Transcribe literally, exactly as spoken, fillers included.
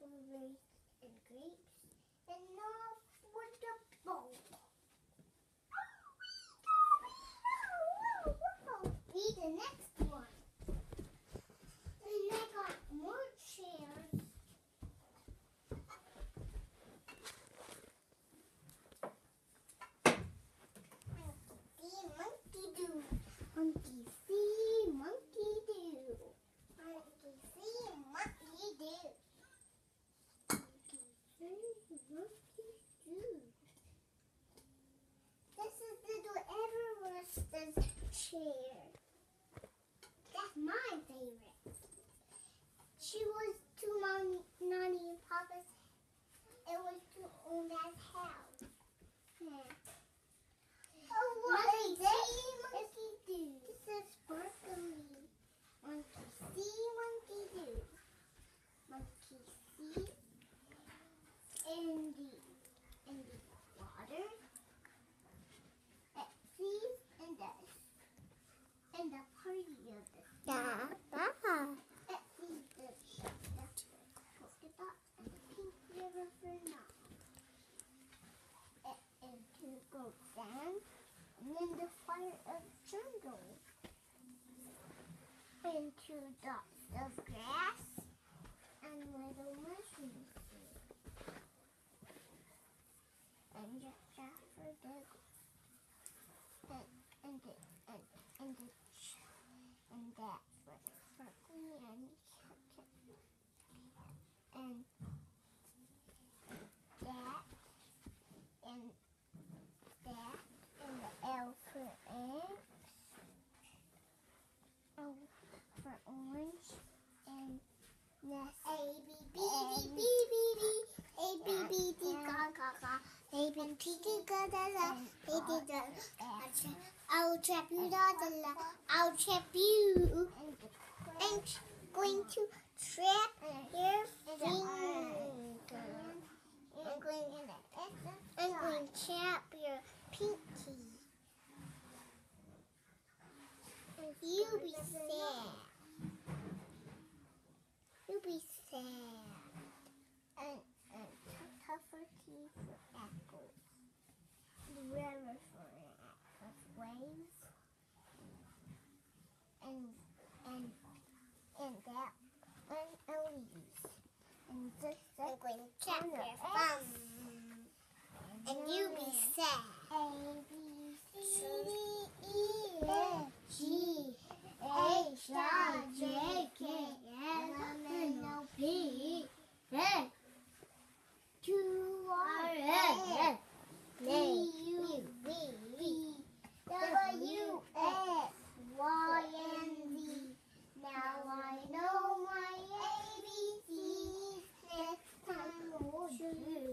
strawberries and grapes, and off with the bowl. Be the next one. And I got more chairs. Monkey do, monkey see, monkey do, monkey see, monkey do, monkey see, monkey do. This is little Everest's chair. That's my favorite. She was to mommy, Nani and Papa's. It was to Oma's house. Yeah. Oh, what is this? Monkey do. This is sparkly. Monkey see, monkey do. Monkey see in the in the water. It sees in the in the party of the Yeah. it sees the the polka dot and the pink river for now. It and to go down. And then the fire of jungle into dots of grass and little mushrooms and just for the and and the and and the and that for for Queen and and that and that. And the L for eggs, O for orange, and nest. A B B D B B D, A B B D ga ga ga, A B P D ga da da, A D da. I'll trap you da da da, I'll trap you. I'm going to trap your finger. I'm going in it. I'm going to trap your pinky. You be sad. You be sad. And, and tougher tea for apples. The river for apples. Waves. And and and that and leaves. And this I'm going to trap your thumb. And you be sad. A, B, C, D, E, F, G, H, I, J, K, L, M, N, O, P, Q, R, S, T, U, V, W, X, Y, and Z. Now I know my A B Cs. Next time we'll do.